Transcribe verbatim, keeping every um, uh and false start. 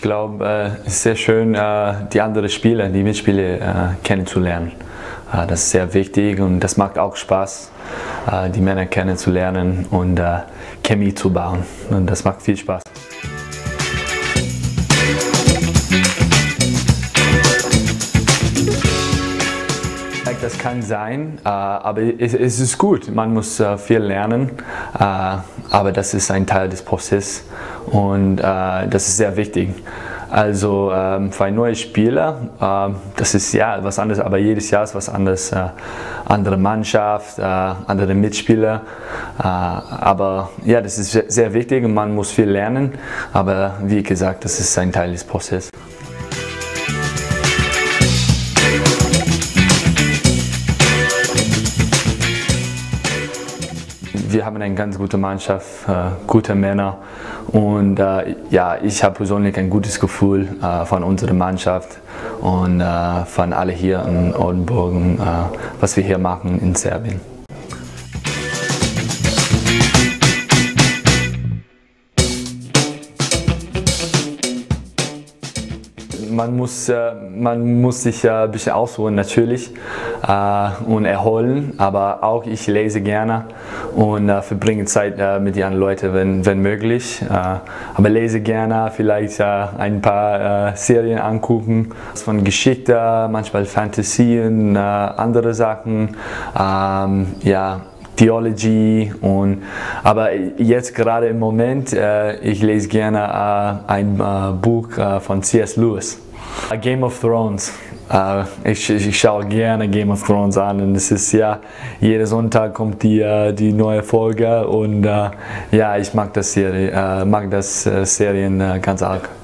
Ich glaube, äh, es ist sehr schön, äh, die anderen Spieler, die Mitspieler äh, kennenzulernen. Äh, das ist sehr wichtig und das macht auch Spaß, äh, die Männer kennenzulernen und äh, Chemie zu bauen. Und das macht viel Spaß. Das kann sein, äh, aber es, es ist gut. Man muss äh, viel lernen, äh, aber das ist ein Teil des Prozesses und äh, das ist sehr wichtig. Also ähm, für einen neuen Spieler, äh, das ist ja was anderes, aber jedes Jahr ist was anderes. Äh, andere Mannschaft, äh, andere Mitspieler, äh, aber ja, das ist sehr wichtig und man muss viel lernen, aber wie gesagt, das ist ein Teil des Prozesses. Wir haben eine ganz gute Mannschaft, äh, gute Männer und äh, ja, ich habe persönlich ein gutes Gefühl äh, von unserer Mannschaft und äh, von alle hier in Oldenburg, äh, was wir hier machen in Serbien. Man muss, äh, man muss sich äh, ein bisschen ausruhen natürlich äh, und erholen, aber auch ich lese gerne und äh, verbringe Zeit äh, mit den anderen Leuten, wenn, wenn möglich. Äh, aber lese gerne, vielleicht äh, ein paar äh, Serien angucken, von Geschichte, manchmal Fantasien, äh, andere Sachen. Ähm, ja. Theology und aber jetzt gerade im Moment äh, ich lese gerne äh, ein äh, Buch äh, von C S Lewis, A Game of Thrones. Äh, ich, ich schaue gerne Game of Thrones an und es ist ja jeden Sonntag kommt die äh, die neue Folge und äh, ja, ich mag das Serie, äh, mag das äh, Serien äh, ganz arg.